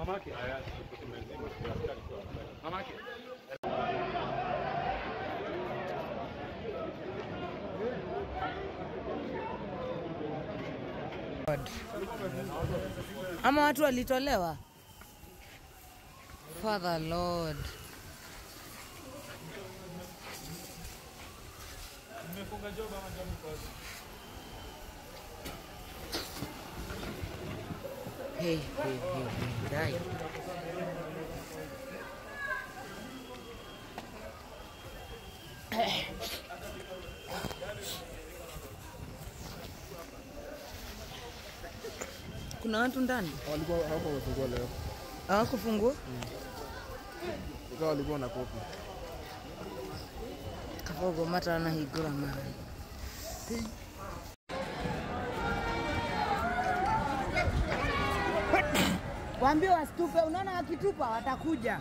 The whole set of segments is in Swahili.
Mamake haya tumezima mamake ama watu walitolewa. Father Lord. nimefunga job ama job kwa Hey, dai. Kuna watu ndani? Walikuwa hapo wamefungua leo. Hawakufungua? Ikawa walikuwa na kopi. Kafogo mata na higura mara. Waambie wasitupe, unaona wakitupa watakuja.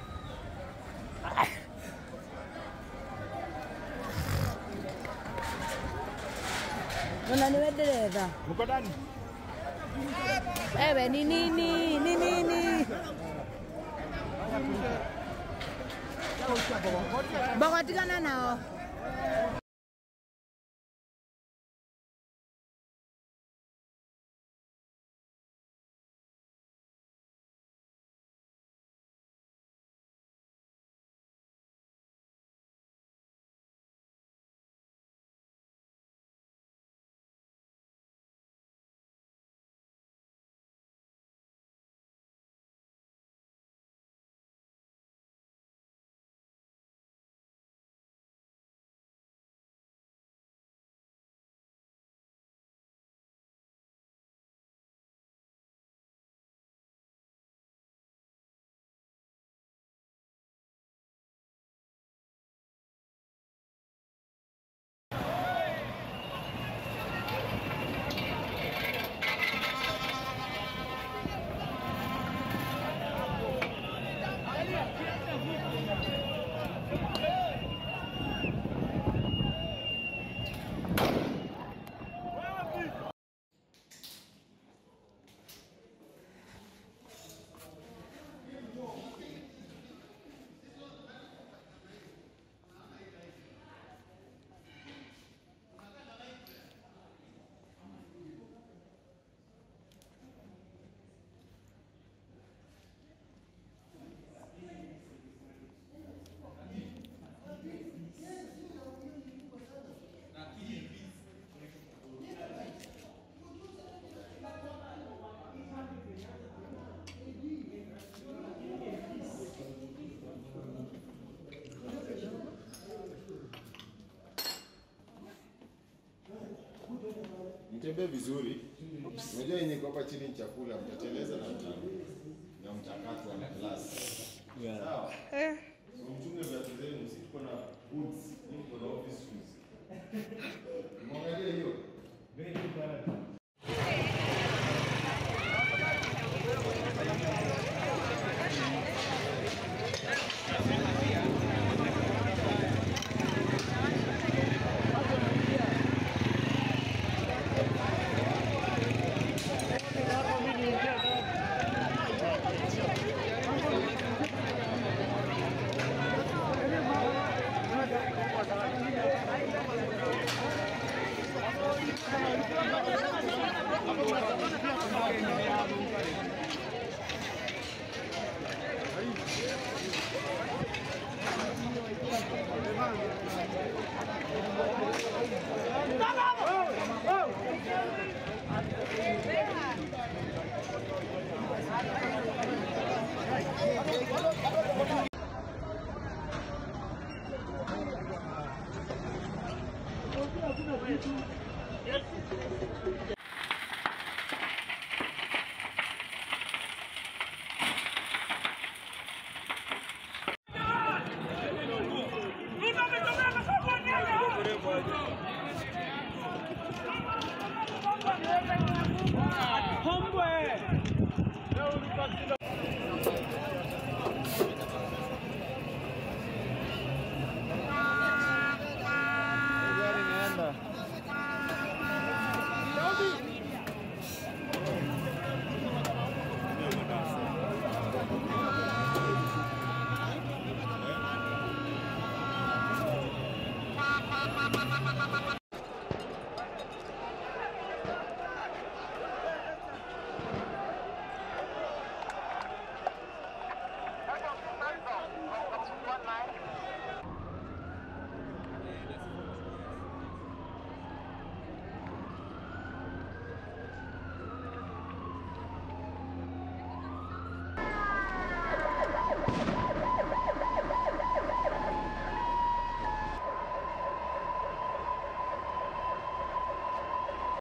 Nona niwe dereva. uko ndani? Ewe ni nini? Bakotikana nao. Mtembee vizuri. Unajua yenye kwa chini chakula mtateleza na mtakatwa na class. Sawa. So mchunge viatu zenu, sisi tuko na boots, ni tuko na office shoes. Mwangalie hiyo. Very good. Hakuna kitu.